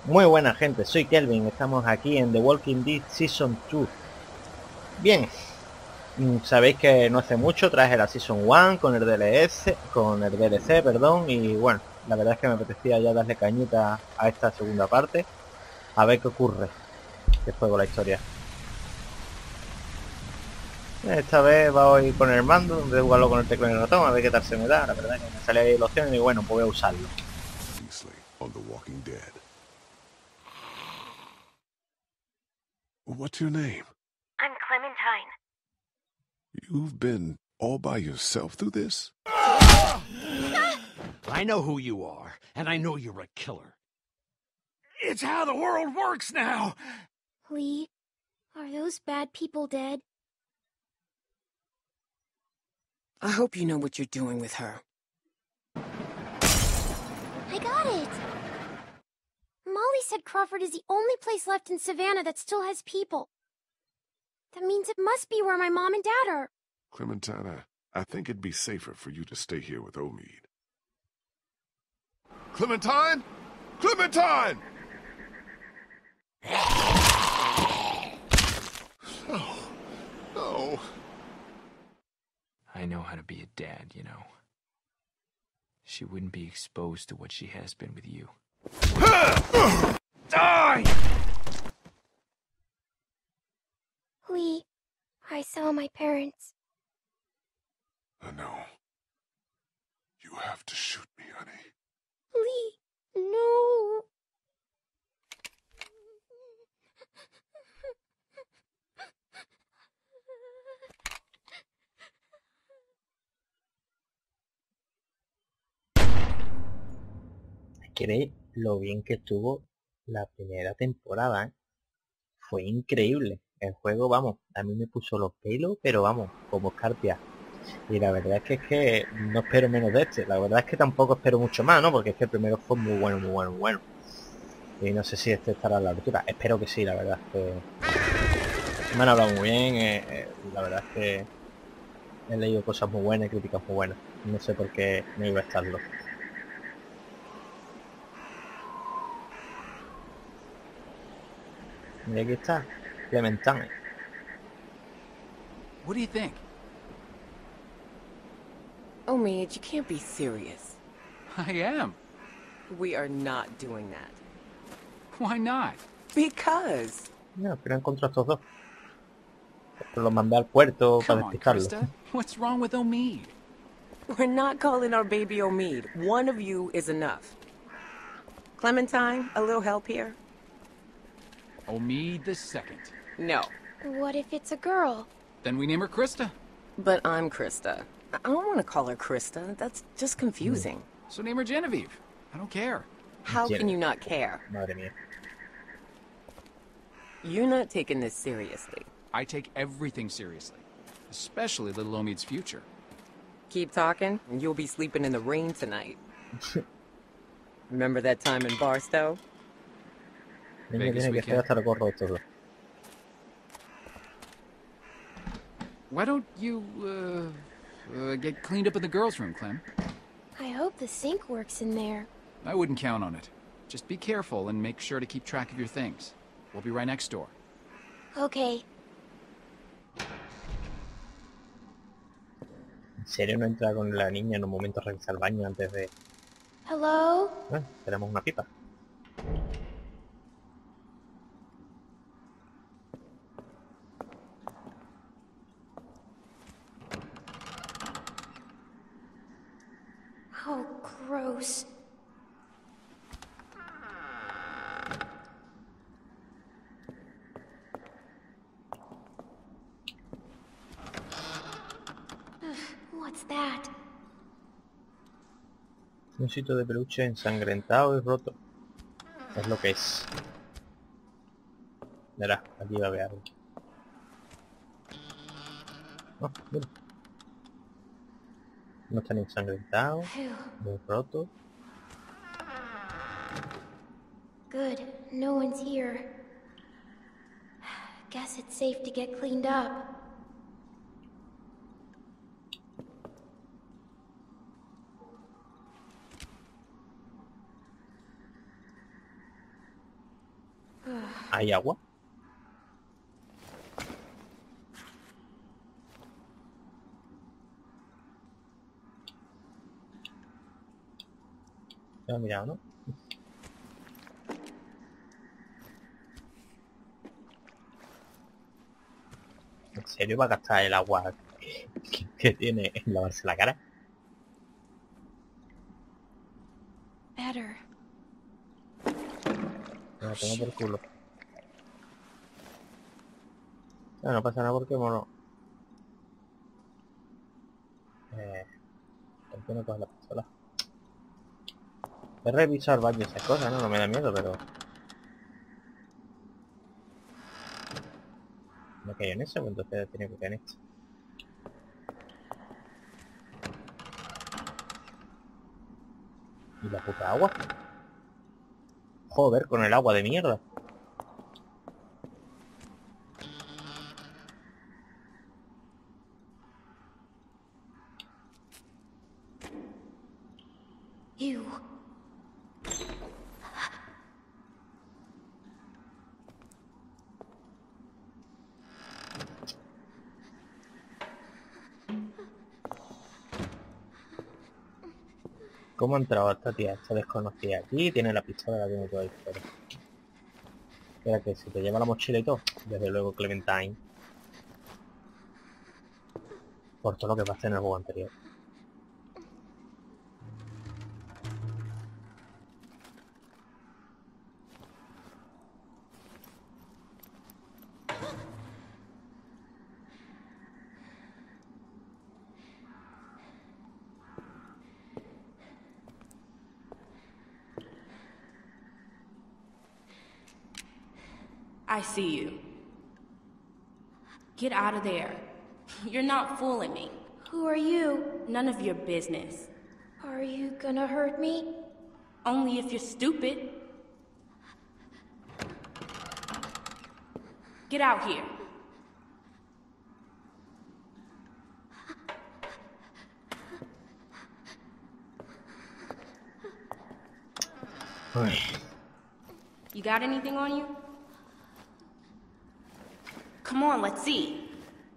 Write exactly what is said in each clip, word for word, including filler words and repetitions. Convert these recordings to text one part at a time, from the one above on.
Muy buena gente, soy Kelvin, estamos aquí en The Walking Dead Season dos. Bien, mm, sabéis que no hace mucho traje la Season uno con el D L S, con el D L C, perdón, y bueno, la verdad es que me apetecía ya darle cañita a esta segunda parte, a ver qué ocurre después con la historia. Esta vez voy con el mando, en vez de jugarlo con el teclado y el ratón, a ver qué tal se me da. La verdad es que me sale ahí la opción y bueno, pues voy a usarlo. On The Walking Dead. What's your name? I'm Clementine. You've been all by yourself through this? I know who you are, and I know you're a killer. It's how the world works now! Lee, are those bad people dead? I hope you know what you're doing with her. I got it! Molly said Crawford is the only place left in Savannah that still has people. That means it must be where my mom and dad are. Clementine, I, I think it'd be safer for you to stay here with Omid. Clementine? Clementine! No. No. I know how to be a dad, you know. She wouldn't be exposed to what she has been with you. Die! Lee, I saw my parents. I know. You have to shoot me, honey. Lee, no. ¿Queréis lo bien que estuvo la primera temporada? ¿eh? Fue increíble. El juego, vamos, a mí me puso los pelos, pero vamos, como escarpia. Y la verdad es que es que no espero menos de este. La verdad es que tampoco espero mucho más, ¿no? Porque es que el primero fue muy bueno, muy bueno, muy bueno. Y no sé si este estará a la altura. Espero que sí, la verdad. Que me han hablado muy bien. Eh, eh, la verdad es que he leído cosas muy buenas y críticas muy buenas. No sé por qué no iba a estarlo. Y aquí está, Clementine. What do you think? Omid, you can't be serious. I am. We are not doing that. Why not? Because. No, pero encontré a estos dos. Los mandé al puerto para Come on, despistarlos. Krista. What's wrong with Omid? We're not calling our baby Omid. One of you is enough. Clementine, a little help here? Omid the second. No. What if it's a girl? Then we name her Krista. But I'm Krista. I don't want to call her Krista. That's just confusing. So name her Genevieve. I don't care. How Gen- can you not care? Madre mía. You're not taking this seriously. I take everything seriously. Especially little Omid's future. Keep talking, and you'll be sleeping in the rain tonight. Remember that time in Barstow? Niño Vegas tiene que weekend. hacer hasta el gorro de estos dos. Why don't you, uh, uh, get cleaned up in the girls' room, Clem? I hope the sink works in there. I wouldn't count on it. Just be careful and make sure to keep track of your things. We'll be right next door. Okay. ¿En serio no entra con la niña en un momento a revisar el baño antes de...? Hello? Bueno, tenemos una pipa. Oh, gross. Ugh, what's that? Un sitio de peluche ensangrentado y roto. Es lo que es. Verá, aquí va a haber algo. Oh, mira. No está ni ensangrentado, Phew. ni roto. Good. No one's here. Guess it's safe to get cleaned up. ¿Hay agua? ¿Me has mirado, no? ¿En serio va a gastar el agua que, que tiene en lavarse la cara? Better. Me la tengo por culo. No, no pasa nada porque mono. Eh, ¿por qué no coge la pistola? He revisado el baño y esas cosas, ¿no? No me da miedo, pero... Me caí en eso, pues entonces tenía que caer en esto. ¿Y la puta agua? Joder, con el agua de mierda. You. ¿Cómo ha entrado esta tía? Esta desconocida aquí, tiene la pistola, la tiene todo el fuera. Espera, que si te lleva la mochila y todo. Desde luego Clementine. Por todo lo que pasé en el juego anterior. I see you. Get out of there. You're not fooling me. Who are you? None of your business. Are you gonna hurt me? Only if you're stupid. Get out here. Uy. You got anything on you? Come on, let's see.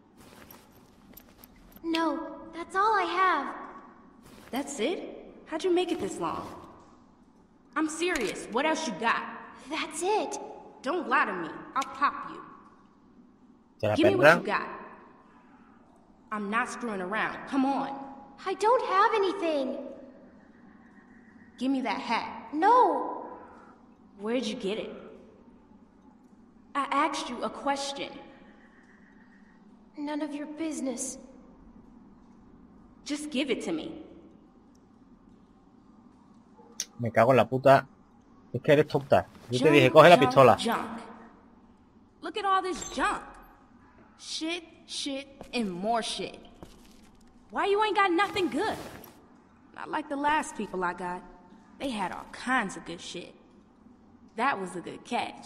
No, that's all I have. That's it? How'd you make it this long? I'm serious. What else you got? That's it. Don't lie to me. I'll pop you. ¿Te la Give me what you perdrá? got. I'm not screwing around. Come on. I don't have anything. Give me that hat. No. Where'd you get it? I asked you a question. None of your business. Just give it to me. Me cago en la puta. Es que eres tonta. Yo te Junk, dije, coge la junk, pistola. Junk. Look at all this junk. Shit, shit, and more shit. Why you ain't got nothing good? Not like the last people I got. They had all kinds of good shit. That was a good catch.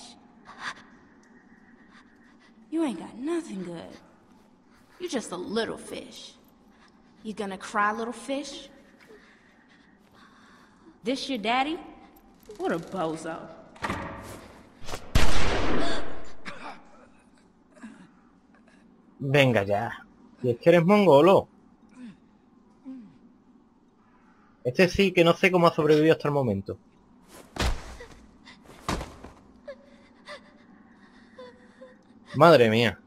You ain't got nothing good. You just a little fish. You gonna cry, little fish? This your daddy? What a bozo. Venga ya. Si es que eres mongolo. Este sí que no sé cómo ha sobrevivido hasta el momento. Madre mía.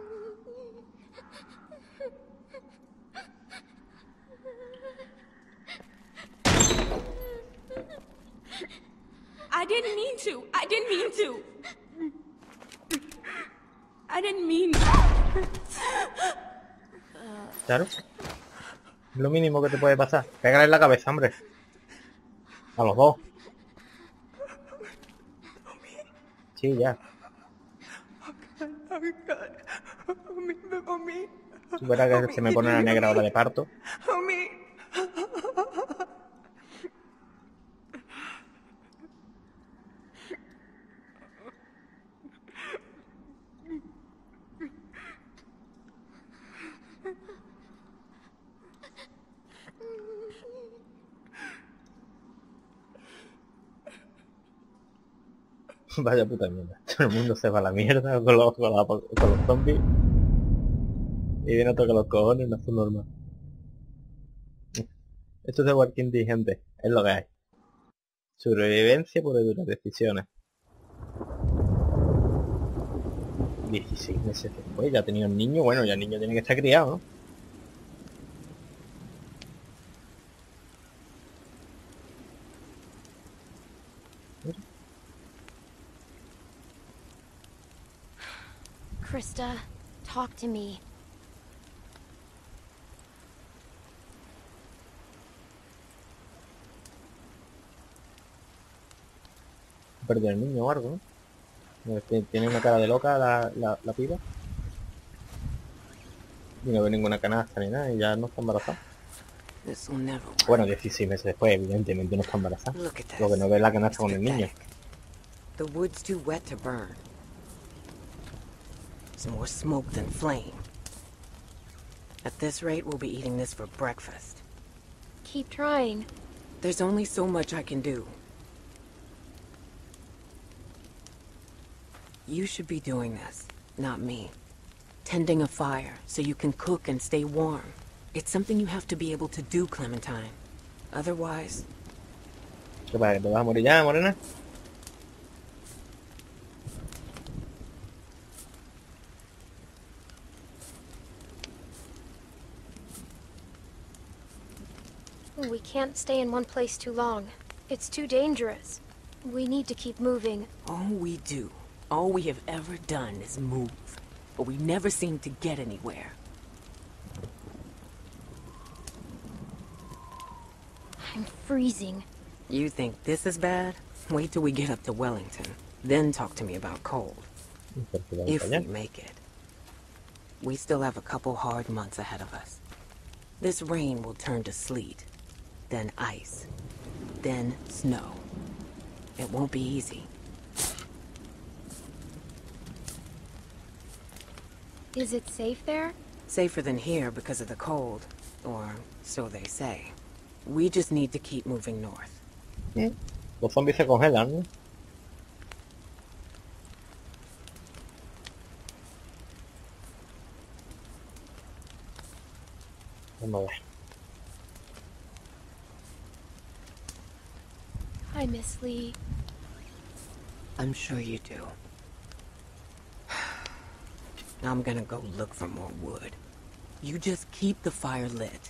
I didn't mean to. I didn't mean to. I didn't mean Claro. Lo mínimo que te puede pasar. Pégale en la cabeza, hombre. A los dos. Sí, ya. Tú verás que se me pone la negra ahora de parto. Vaya puta mierda. Todo el mundo se va a la mierda con los, con la- con los zombies. Y viene a tocar los cojones, no es normal. Esto es de Walking Dead, gente. Es lo que hay. Sobrevivencia por duras decisiones. dieciséis meses después, ya tenía un niño. Bueno, ya el niño tiene que estar criado, ¿no? Krista, talk to me. Perder el niño o algo, ¿no? Tiene una cara de loca la, la, la piba. Y no ve ninguna canasta ni nada y ya no está embarazada. This will never work. Bueno, dieciséis meses después, evidentemente no está embarazada. Look at this. Lo que no ve es la canasta It's con el niño. pathetic. The wood's too wet to burn. It's more smoke than flame. At this rate, we'll be eating this for breakfast. Keep trying. There's only so much I can do. You should be doing this, not me. Tending a fire so you can cook and stay warm. It's something you have to be able to do, Clementine. Otherwise... ¿Qué pasa? ¿Que te vas a morir ya, morena? We can't stay in one place too long. It's too dangerous. We need to keep moving. All we do, all we have ever done is move. But we never seem to get anywhere. I'm freezing. You think this is bad? Wait till we get up to Wellington. Then talk to me about cold. If we make it. We still have a couple hard months ahead of us. This rain will turn to sleet, then ice, then snow. It won't be easy. Is it safe there? Safer than here because of the cold, or so they say. We just need to keep moving north. ¿Mm? Los zombies se congelan, ¿no? Vamos a ver. I miss Lee. I'm sure you do. Now I'm gonna go look for more wood. You just keep the fire lit.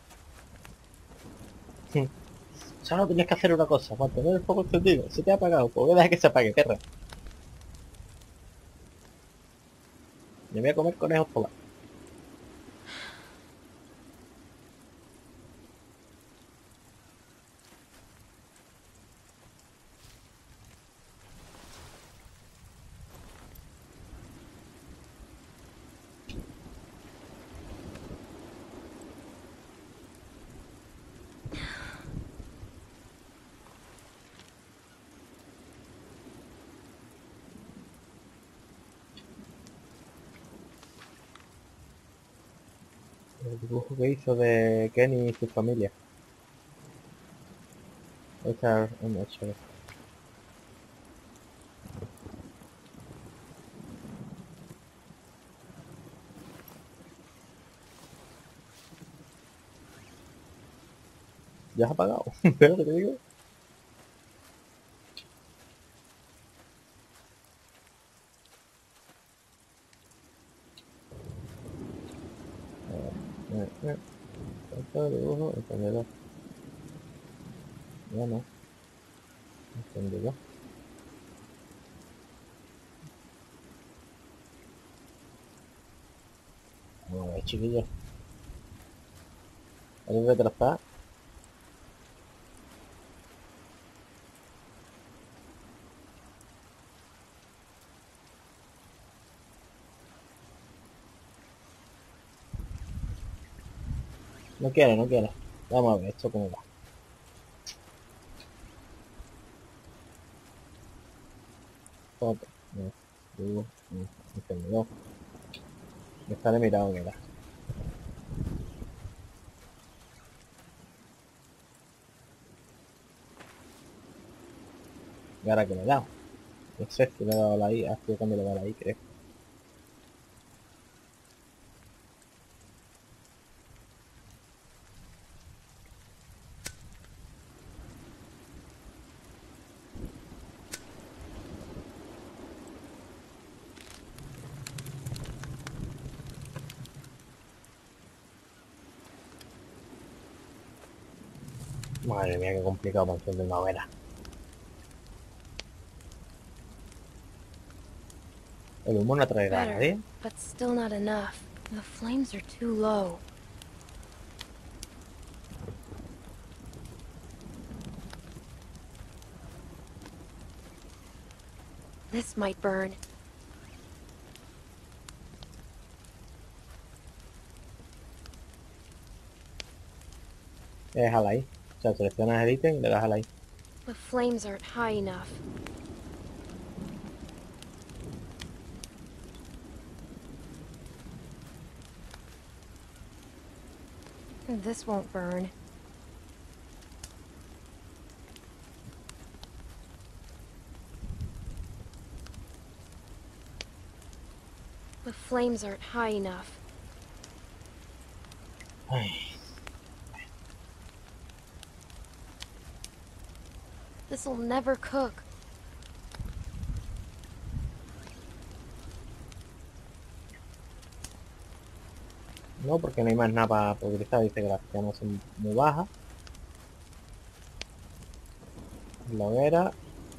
Solo tienes que hacer una cosa, mantener el fuego encendido. Se te ha apagado, pues voy a dejar que se apague, perra. Me voy a comer conejos polares. El dibujo que hizo de Kenny y su familia. Esta es una chévere. ¿Ya has apagado? ¿Pero que te digo? Eh, eh. Esto de dibujo, encendedor. Ya no. Encendedor. Vamos a ver, chiquillos. ¿Alguien retrasar? No quiere, no quiere. Vamos a ver esto cómo va. Foto. No. Dibujo. No. Encendedor. Me sale mirado que era. Y ahora que le he dado. No sé si le he dado la I, ha sido cuando le he dado la I, creo. Madre mía, qué complicado para encender una hoguera. El humo no traerá a nadie. But still not enough. The flames are too low. This might burn. Déjala ahí. O sea, seleccionas el ítem y le das a la I. The flames aren't high enough. This won't burn. The flames aren't high enough. Ay. This'll never cook. No, porque no hay más nada para utilizar. Dice que las llamas son muy bajas. La hoguera.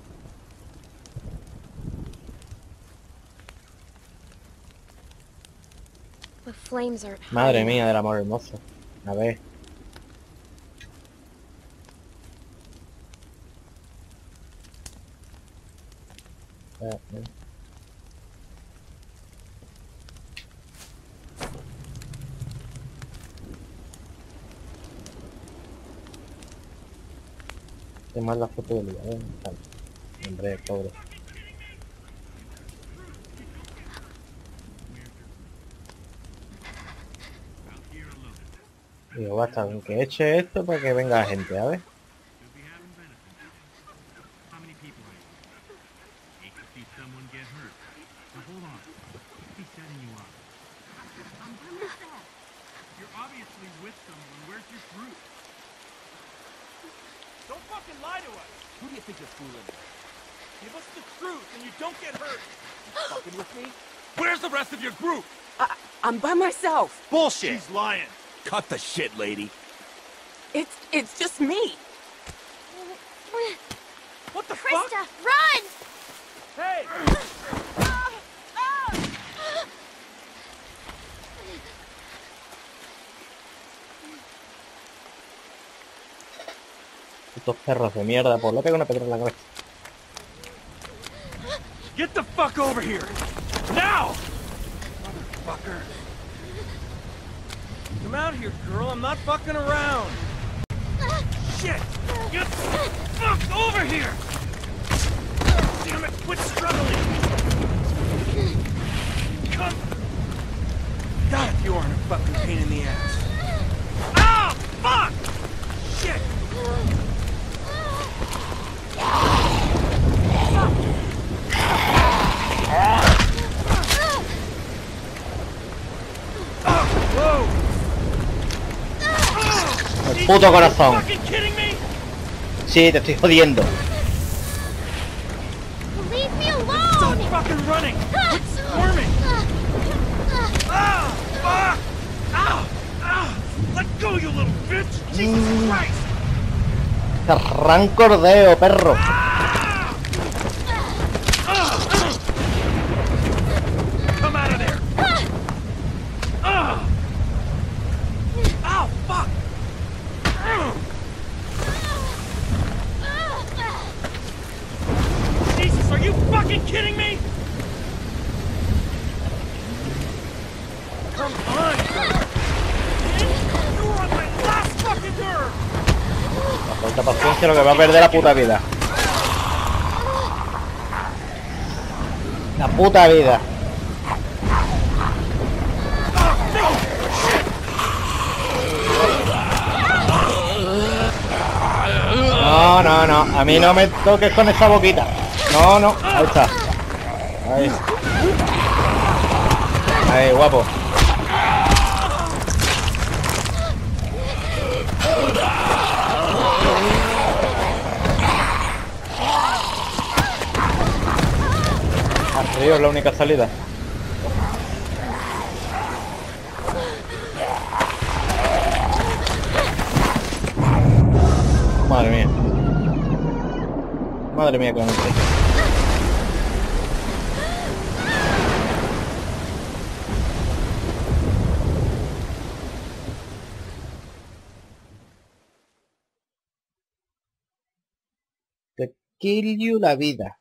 The flames aren't high Madre enough. mía del amor hermoso. A ver. Eh, eh. Qué mal la foto del día, ¿eh? Vale. Hombre, pobre. Digo, basta con que eche esto para que venga la gente, a ver. Don't fucking lie to us! Who do you think you're fooling? Give us the truth and you don't get hurt! You fucking with me? Where's the rest of your group? I, I'm by myself. Bullshit! She's lying. Cut the shit, lady. It's it's just me. What the Krista, fuck? run! Hey! Estos perros de mierda, por le pego una pedra en la cabeza. Get the fuck over here! Now! Motherfucker. Come out here, girl. I'm not fucking around. Shit! Get the fuck over here! Damn it, quit struggling! Come! God, if you aren't a fucking pain in the ass. Ah! Fuck! Shit! El puto corazón. Sí, te estoy jodiendo. Leave me alone! Stop fucking running! Quit squirming! Ah! Fuck! Ow! Ah! Let go, you little bitch! Jesus Christ! Te arranco el dedo, perro. Ah! Ah! Come out of there! Ah! Ow! Fuck! Jesus, are you fucking kidding me? Come on, girl. You were on my last fucking nerve. La falta paciencia lo que va a perder la puta vida. La puta vida. No, no, no. A mí no me toques con esa boquita. No, no, ahí está. Ahí. Ahí, guapo. Al río es la única salida. Madre mía. Madre mía, con el tren. Te kill you la vida.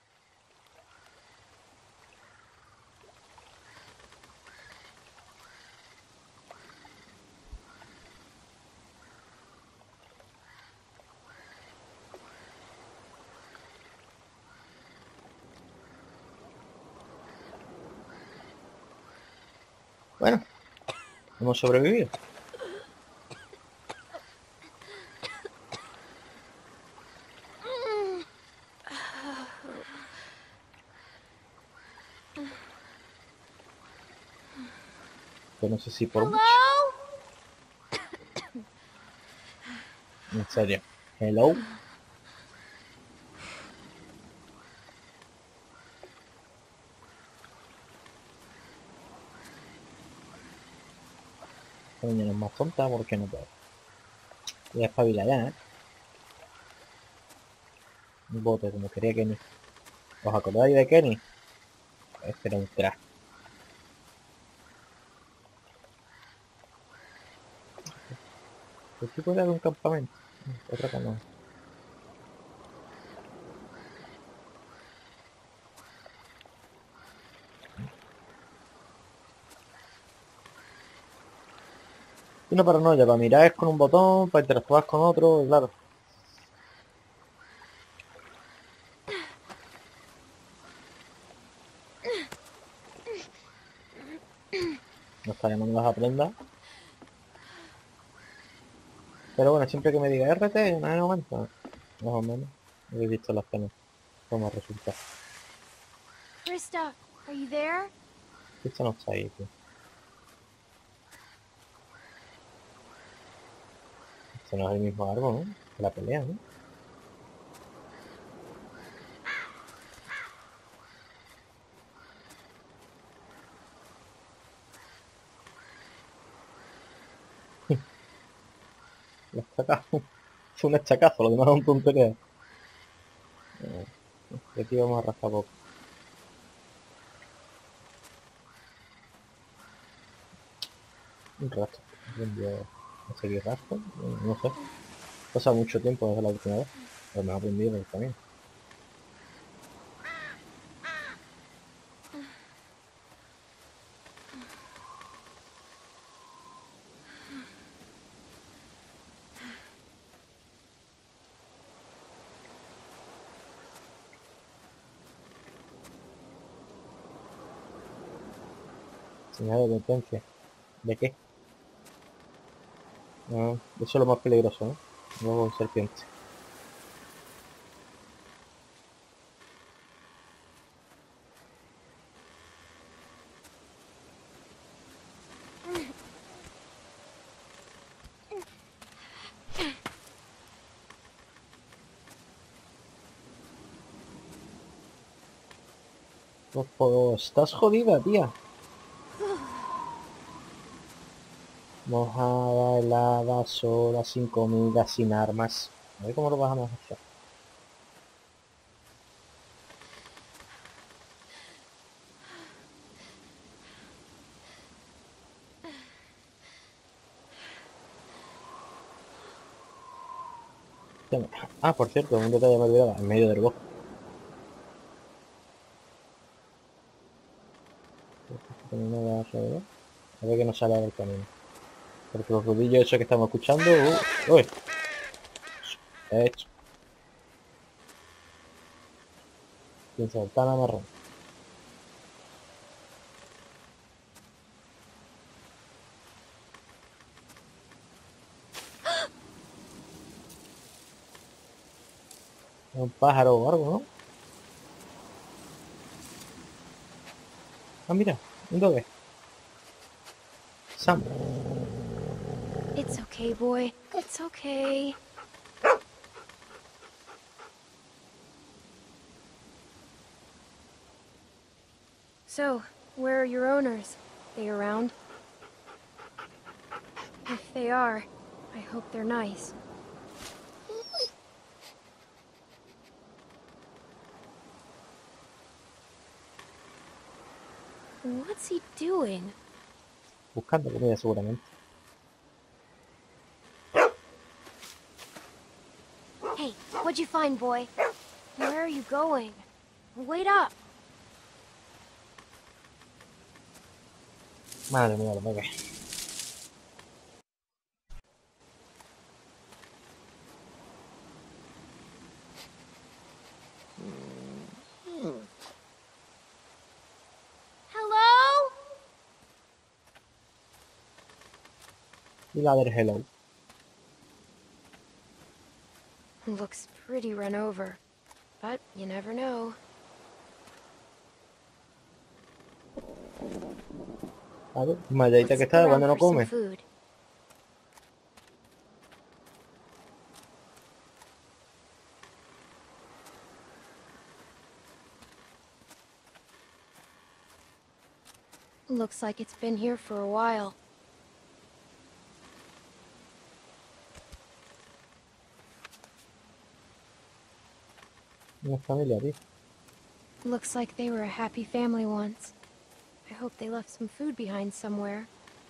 Bueno, hemos sobrevivido. Yo no sé si por mucho. En serio. Hello. Coño, no es más tonta porque no puedo. Voy a espabilar ya, ¿eh? Un bote como quería Kenny. ¿Os acordáis de Kenny? Este era un crack. Aquí puede haber un campamento. Otra canoa. Una paranoia, para mirar es con un botón, para interactuar con otro, claro. No está llamando las aprendas. Pero bueno, siempre que me diga R T, en algún momento, más o menos, he visto las penas. Como resulta. Krista, are you there? Esto no está ahí, tío. Este no es el mismo árbol, ¿no? De la pelea, ¿no? Los chacazo. Es un echacazo, lo demás es un tontería. Eh, de aquí vamos a rascar poco. Un rastro. Aprendí a seguir rastro. No sé. Pasa mucho tiempo desde la última vez. Pero me he aprendido el camino. Señal de advertencia. ¿De qué? No, eso es lo más peligroso, ¿no? Luego serpiente. Pues, pues estás jodida, tía. Mojada, helada, sola, sin comida, sin armas. A ver cómo lo vas a hacer. Ah, por cierto, un detalle me olvidaba, en medio del bosque. A ver que no sale del camino. Porque los rodillos esos que estamos escuchando... Uh, ¡Uy! He hecho. Sin saltana marrón. Un pájaro o algo, ¿no? Ah, mira, un doge. Sam. It's okay, boy. It's okay. So, where are your owners? They around? If they are, I hope they're nice. What's he doing? Buscando comida seguramente. Hey, what'd you find, boy? Where are you going? Wait up! Madre mía, lo pegué. Hello? Y la del hello. Looks pretty run over, but you never know. A ver, malladita que Let's está go cuando around no for some come. food. Looks like it's been here for a while. Una familia, tío. Looks like they were a happy family once. I hope they left some food behind somewhere.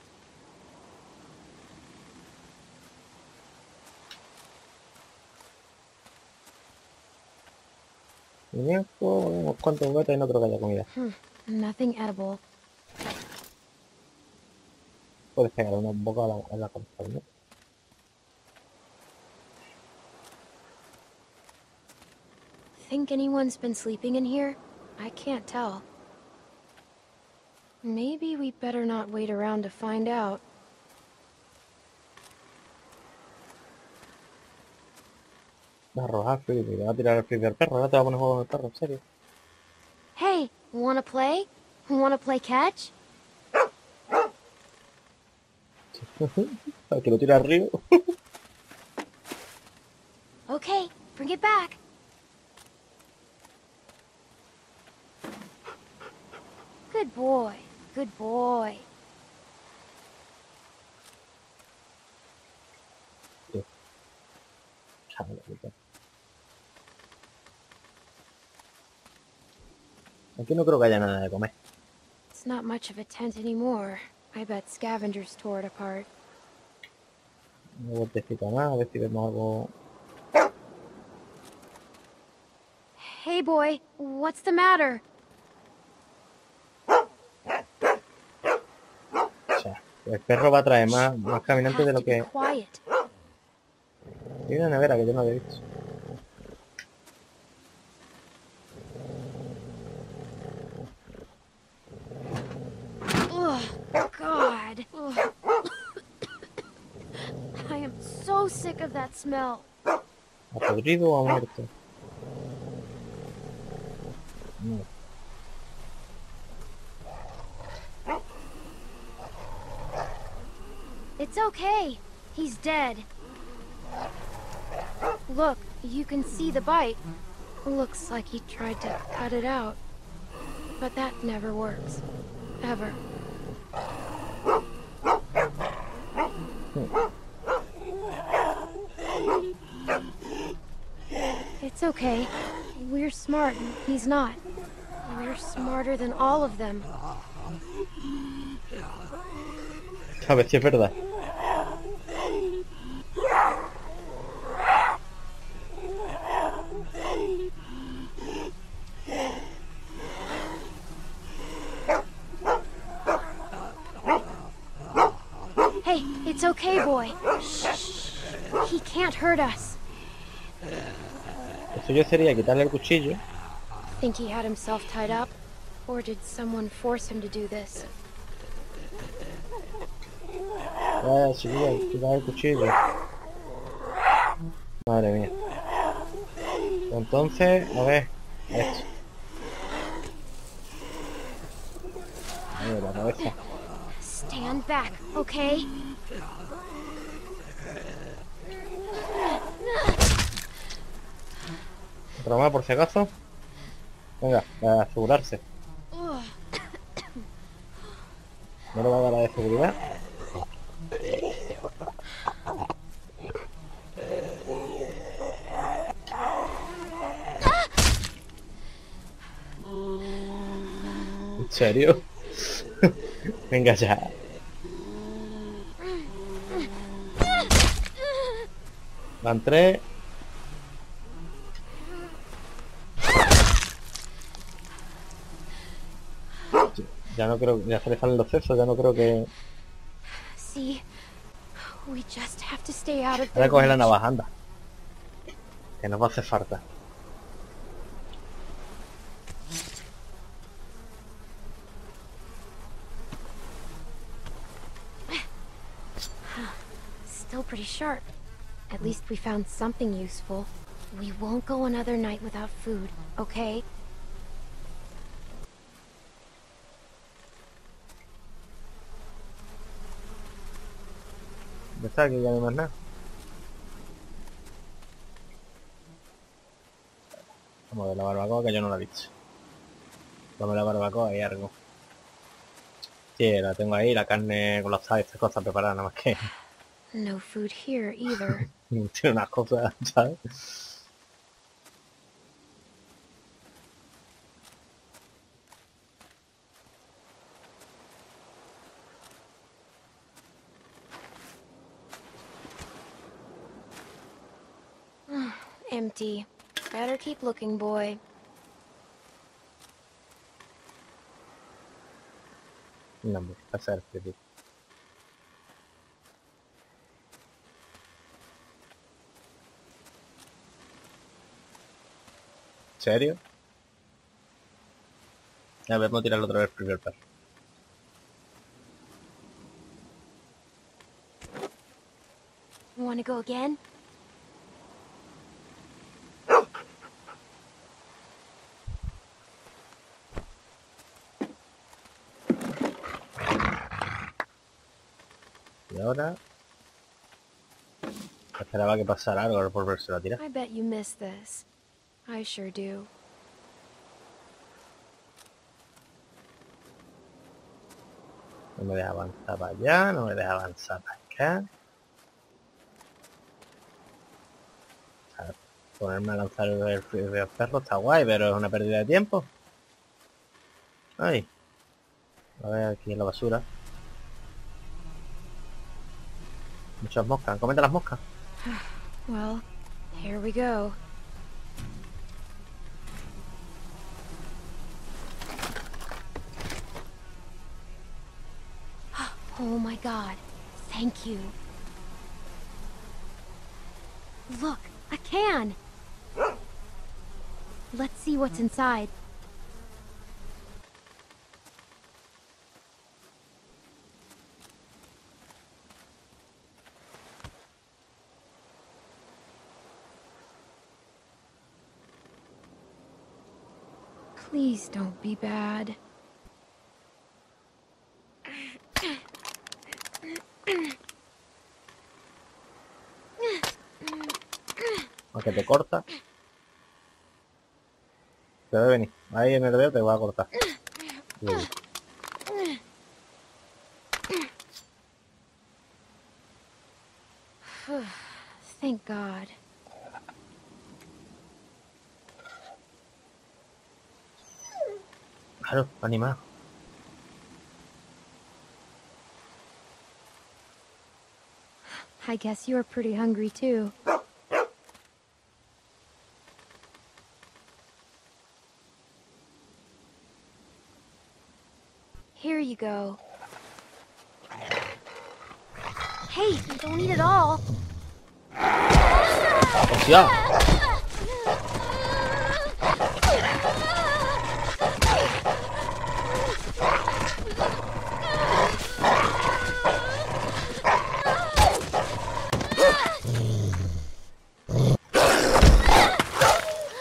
Muñeco, unos cuantos gatos y no creo que haya comida. Hmm, nothing edible. Puedes pegar una boca a la, a la cabeza, ¿no? Think anyone's been sleeping in here? I can't tell. Maybe we better not wait around to find out. Va a arrojar frisbee, le va a tirar el frisbee al perro, ahora te va a poner juego con el perro, en serio. Hey, wanna play? Wanna play catch? Para que lo tire arriba. Okay, bring it back. Good boy, good boy. Aquí no creo que haya nada de comer. It's not much of a tent anymore. I bet scavengers tore it apart. Una vueltecita más, a ver si vemos algo. Hey boy, what's the matter? O sea, el perro va a traer más, más caminantes de lo que... Quiet. Hay una nevera que yo no había visto. Ugh, God. Ugh. I am so sick of that smell. ¿Ha podrido o ha muerto? No. It's okay. He's dead. Look, you can see the bite. Looks like he tried to cut it out. But that never works. Ever. It's okay. We're smart. He's not. We're smarter than all of them. A ver si es verdad. Hey, it's okay, boy. He can't hurt us. Eso yo sería quitarle el cuchillo. Think he had himself tied up? Or did someone force him to do this? Ah, sí, quitar el cuchillo. Madre mía. Entonces, a ver, esto. Ay, la cabeza. Stand back, okay? Otra más por si acaso. Venga, a asegurarse. ¿No le va a dar la de seguridad? ¿En serio? Venga ya. Van tres. Ya no creo, ya se le salen los sesos, ya no creo que... See, we just have to stay out of Voy a the coger la reach. navaja, anda. Que nos va a hacer falta. Still pretty sharp. At least we found something useful. We won't go another night without food, okay? Ya está, aquí ya no hay más nada. Vamos a ver la barbacoa, que yo no la he visto. Vamos a la barbacoa hay algo. Sí, la tengo ahí, la carne con las sal y estas cosas preparadas, nada más que... No food here either. Tiene unas cosas, ¿sabes? Empty. Better keep looking, boy. No, me va a ser feliz. ¿En serio? A ver, vamos a tirarlo otra vez primero el perro. Wanna go again? Y ahora... Esperaba que pasara algo por verse a tirar. I bet you miss this. I sure do. No me deja avanzar para allá, no me deja avanzar para acá. A ver, ponerme a lanzar el, el, el perro está guay, pero es una pérdida de tiempo. Ay. A ver, aquí en la basura. Muchas moscas. Cómete las moscas. Well, here we go. Oh my god. Thank you. Look, a can! Let's see what's inside. Please don't be bad. Aunque te corta. Te debe venir. Ahí en el dedo te va a cortar. Bien. Thank God. Claro, animado. I guess you're pretty hungry too. Here you go. Hey, don't eat it all. ¡Hostia!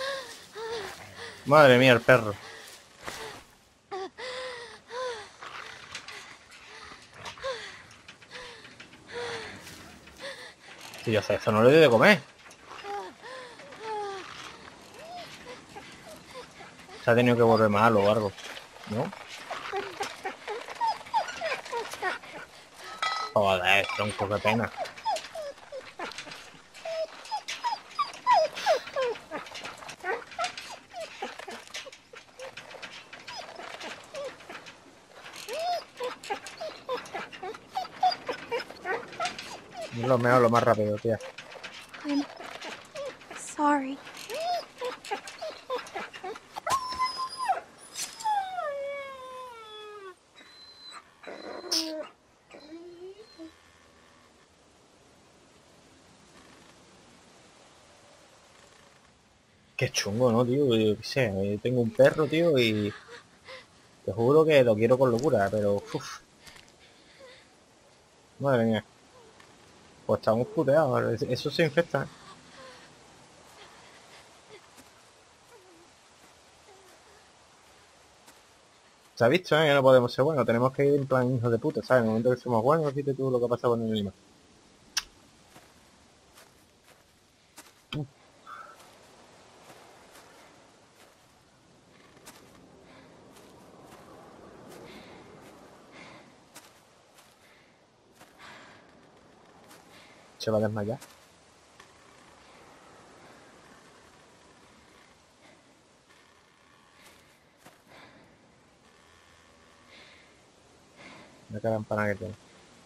Madre mía, el perro. Si yo sé, eso no le doy de comer. Se ha tenido que volver malo o algo, ¿no? Joder, tronco, qué pena. Es lo mejor, lo más rápido, tía. I'm sorry. Qué chungo, ¿no, tío? Yo qué sé, yo tengo un perro, tío, y te juro que lo quiero con locura, pero... Uf. Madre mía. Pues estamos puteados, eso se infecta. Se ha visto, ¿eh? Que no podemos ser buenos, tenemos que ir en plan hijos de puta, ¿sabes? En el momento que somos buenos, fíjate tú lo que ha pasado con el anime. Se va a desmayar. La cara empana que tiene.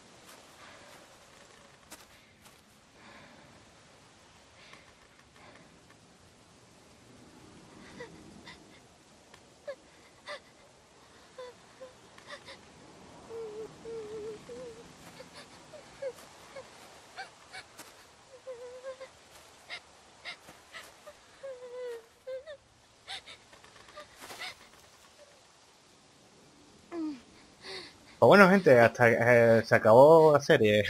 Pues bueno, gente, hasta eh, se acabó la serie.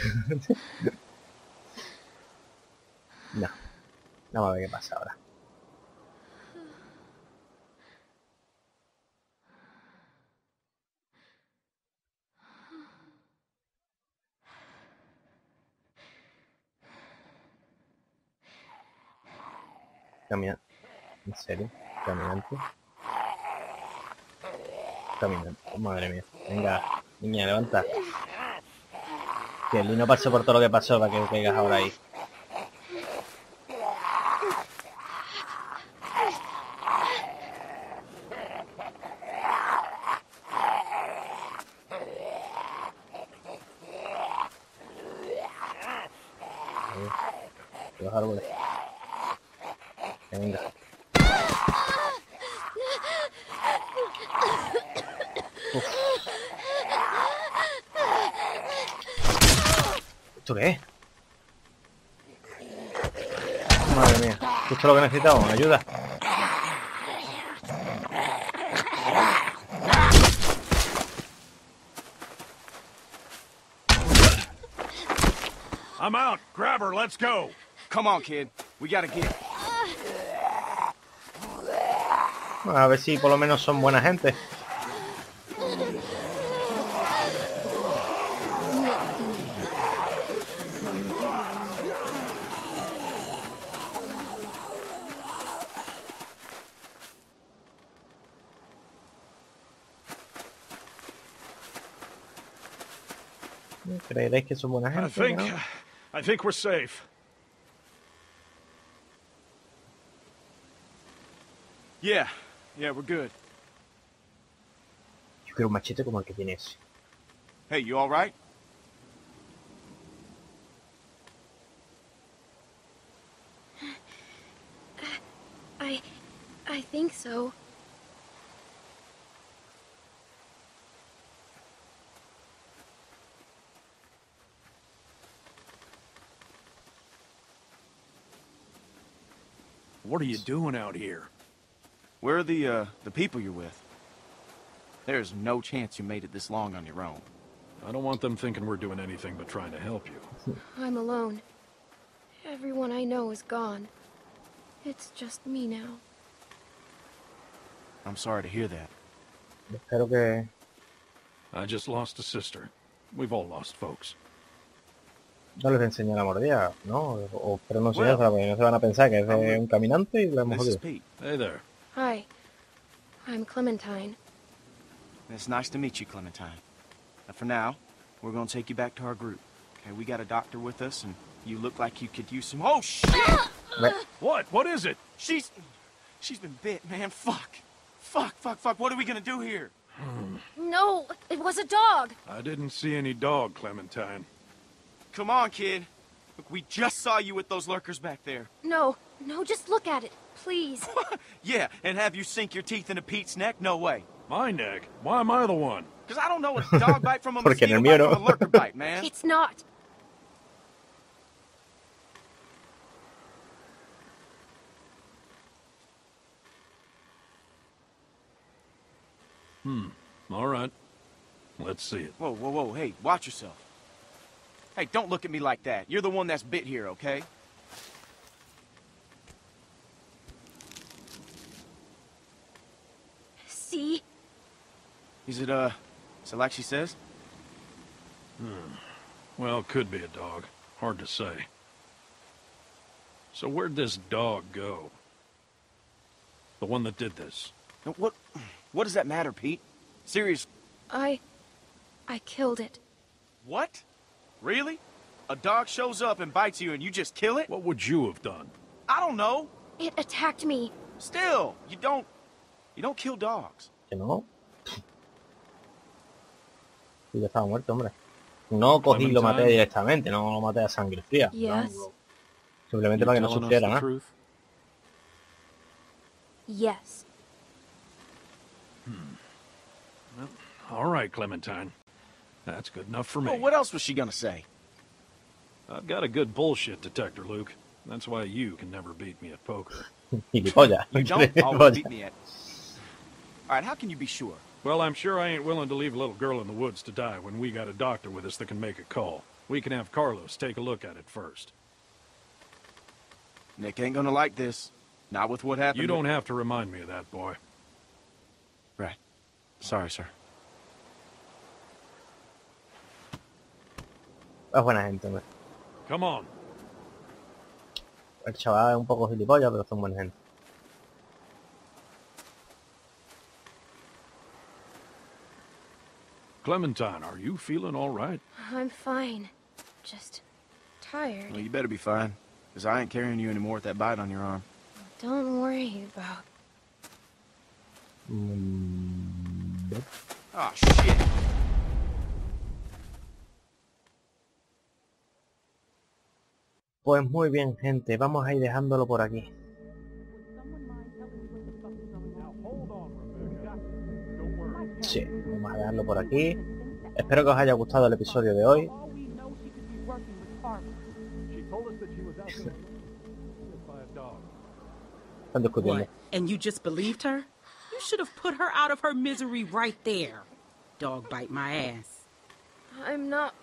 No, vamos a ver qué pasa ahora. Camina. ¿En serio? Caminante. Caminante. Madre mía. Venga, niña, levanta. Que el no pasó por todo lo que pasó para que caigas ahora ahí. Los árboles. Venga. Uf. ¿Esto qué es? Madre mía. Justo lo que necesitamos. Ayuda. I'm out. Grab her. Let's go. Come on, kid. We gotta get. A ver si por lo menos son buena gente. ¿Creeréis que son buena gente? I think, ¿no? I think we're safe. Yeah, yeah, we're good. Yo quiero un machete como el que tiene ese. Hey, you all right? I... I think so. What are you doing out here? Where are the, uh, the people you're with? There's no chance you made it this long on your own. I don't want them thinking we're doing anything but trying to help you. I'm alone. Everyone I know is gone. It's just me now. I'm sorry to hear that. Espero que... I just lost a sister. We've all lost folks. No les enseña la mordida, ¿no? O, o pero no Well, enseñársela porque no se van a pensar que es de un caminante y lo hemos This is jodido. Pete. Hey there. Hi. I'm Clementine. It's nice to meet you, Clementine. Now, for now, we're gonna take you back to our group. Okay, we got a doctor with us, and you look like you could use some. Oh shit! What? What is it? She's, she's been bit, man. Fuck, fuck, fuck, fuck. What are we gonna do here? No, it was a dog. I didn't see any dog, Clementine. Come on, kid. Look, we just saw you with those lurkers back there. No, no, just look at it, please. Yeah, and have you sink your teeth into Pete's neck? No way. My neck? Why am I the one? Because I don't know a dog bite from a Porque en mosquito el mío bite no. from a lurker bite, man. It's not. Hmm. All right. Let's see it. Whoa, whoa, whoa, hey, watch yourself. Hey, don't look at me like that. You're the one that's bit here, okay? See? Is it, uh, is it like she says? Hmm. Well, could be a dog. Hard to say. So where'd this dog go? The one that did this? Now, What, what does that matter, Pete? Serious. I... I killed it. What? Really? A dog shows up and bites you and you just kill it? What would you have done? I don't know. It attacked me. Still, you don't, you don't kill dogs. Que no. Y ya estaba muerto, hombre. No cogí y lo maté directamente, no lo maté a sangre fría. Yes. Simplemente para que no sufriera nada. Truth? Yes. All right, Clementine. That's good enough for me. Well, what else was she gonna say? I've got a good bullshit detector, Luke. That's why you can never beat me at poker. Gilipollas. You don't always beat me at. All right, how can you be sure? Well, I'm sure I ain't willing to leave a little girl in the woods to die when we got a doctor with us that can make a call. We can have Carlos take a look at it first. Nick ain't gonna like this. Not with what happened. You don't have to remind me of that, boy. Right. Sorry, sir. Es buena gente, hombre. Come on. El chaval es un poco gilipollas, pero son buena gente. Clementine, are you feeling all right? I'm fine. Just tired. Well, you better be fine. Because I ain't carrying you anymore with that bite on your arm. Don't worry about... Mm, Oh, shit. Pues muy bien, gente. Vamos a ir dejándolo por aquí. Sí, vamos a dejarlo por aquí. Espero que os haya gustado el episodio de hoy. Están discutiendo. What? And you just believed her? You should have put her out of her misery right there. Dog bite my ass. I'm not...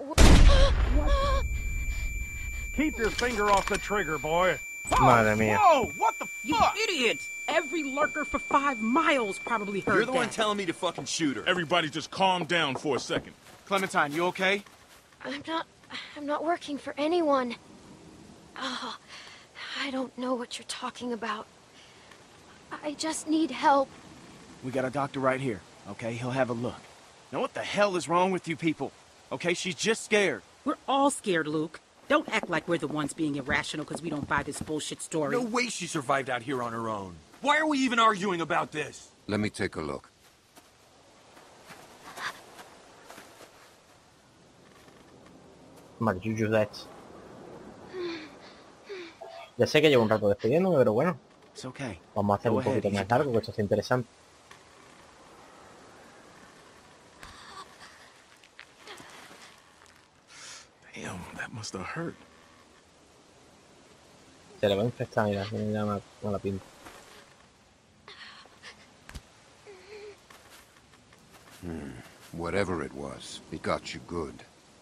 Keep your finger off the trigger, boy. Madre mía. Whoa, what the You fuck? idiot! Every lurker for five miles probably heard You're the that. one telling me to fucking shoot her. Everybody just calm down for a second. Clementine, you okay? I'm not... I'm not working for anyone. Oh, I don't know what you're talking about. I just need help. We got a doctor right here, okay? He'll have a look. Now what the hell is wrong with you people? Okay, she's just scared. We're all scared, Luke. Don't act like we're the ones being irrational because we don't buy this bullshit story. No way she survived out here on her own. Why are we even arguing about this? Let me take a look. Vale, Juju that. Ya sé que llevo un rato despidiéndome, pero bueno. It's okay. Vamos a hacer Go un ahead, poquito easy más largo, que esto está interesante. Damn, that must have hurt. Se le va a infectar, mira, tiene ya mala, mala pinta. Hmm. Whatever it was, it got you good.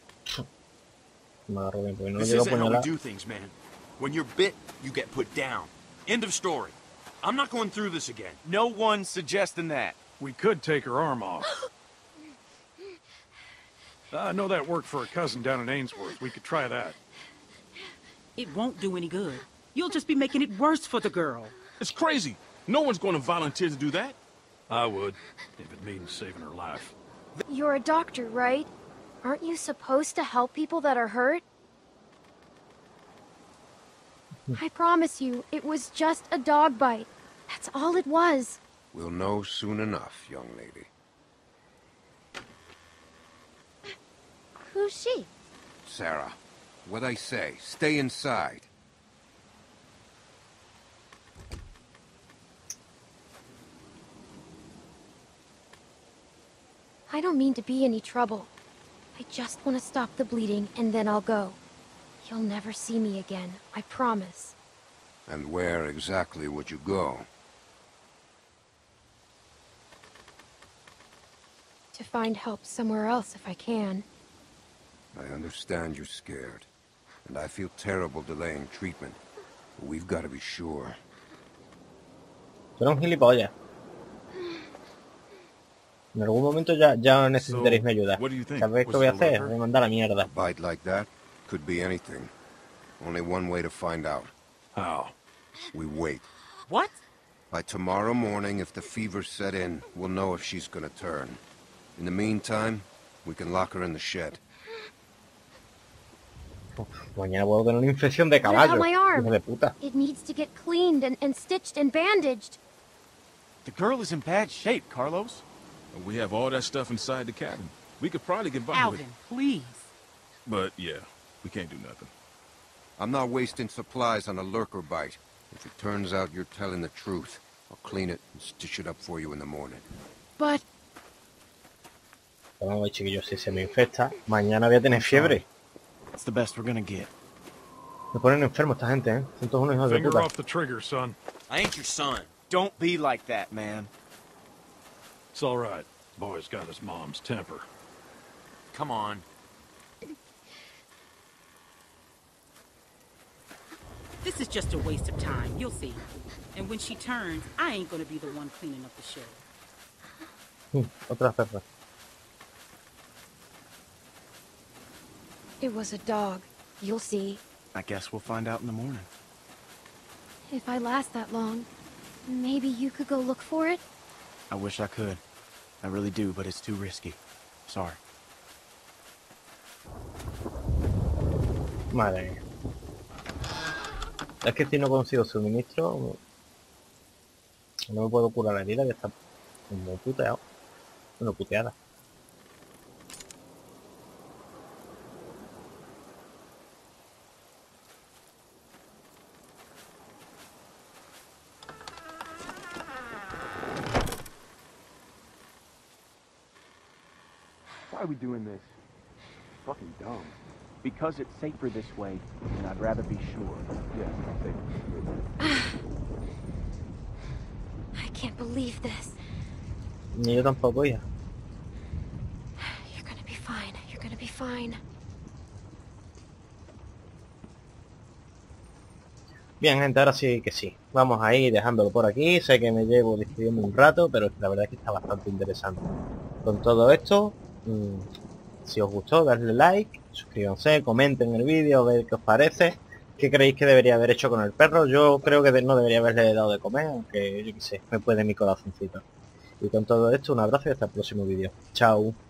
Me agarró bien, porque no le This digo isn't how we puñalada. do things, man. When you're bit, you get put down. End of story. I'm not going through this again. No one's suggesting that. We could take her arm off. I know that worked for a cousin down in Ainsworth. We could try that. It won't do any good. You'll just be making it worse for the girl. It's crazy. No one's going to volunteer to do that. I would, if it means saving her life. You're a doctor, right? Aren't you supposed to help people that are hurt? I promise you, it was just a dog bite. That's all it was. We'll know soon enough, young lady. Who's she? Sarah, what'd I say? Stay inside. I don't mean to be any trouble. I just want to stop the bleeding, and then I'll go. You'll never see me again, I promise. And where exactly would you go? To find help somewhere else if I can. I understand you're scared, and I feel terrible delaying treatment, but we've got to be sure. Tú eres un gilipollas. En algún momento ya, ya necesitaréis mi ayuda. ¿Sabéis qué voy a hacer? Voy a mandar a la mierda. A bite like that could be anything. Only one way to find out. How? We wait. What? By tomorrow morning, if the fever set in, we'll know if she's gonna turn. In the meantime, we can lock her in the shed. Uf, mañana puedo tener una infección de caballo. My arm. Hijo de puta. It needs to get cleaned and, and stitched and bandaged. The girl is in bad shape, Carlos. We have all that stuff inside the cabin. We could probably get by Alvin, with it. please. But yeah, we can't do nothing. I'm not wasting supplies on a lurker bite. If it turns out you're telling the truth, I'll clean it and stitch it up for you in the morning. But... Pero vamos, chiquillos, si se me infecta, mañana voy a tener fiebre. It's the best we're gonna get. Me ponen enfermo esta gente, ¿eh? Son todos unos hijos de Finger puta. off the trigger, son. I ain't your son. Don't be like that, man. It's all right. Boy's got his mom's temper. Come on. This is just a waste of time, you'll see. And when she turns, I ain't gonna be the one cleaning up the shed. Hmm, otra perra. It was a dog. You'll see. I guess we'll find out in the morning. If I last that long, maybe you could go look for it? I wish I could. I really do, but it's too risky. Sorry. Madre mía. Es que si no consigo suministro, no me puedo curar la herida, que está como puteado. Bueno, puteada. Why are we doing this? Fucking dumb. Because it's safer this way, and I'd rather be sure. Yes, safer. I can't believe this. Ni yo tampoco, ya. You're gonna be fine. You're gonna be fine. Bien, gente, ahora sí que sí. Vamos a ir dejándolo por aquí. Sé que me llevo despidiendo un rato, pero la verdad es que está bastante interesante. Con todo esto, mmm, si os gustó, darle like, suscríbanse, comenten el vídeo, ver qué os parece. ¿Qué creéis que debería haber hecho con el perro? Yo creo que no debería haberle dado de comer, aunque yo qué sé, me puede mi corazoncito. Y con todo esto, un abrazo y hasta el próximo vídeo. Chao.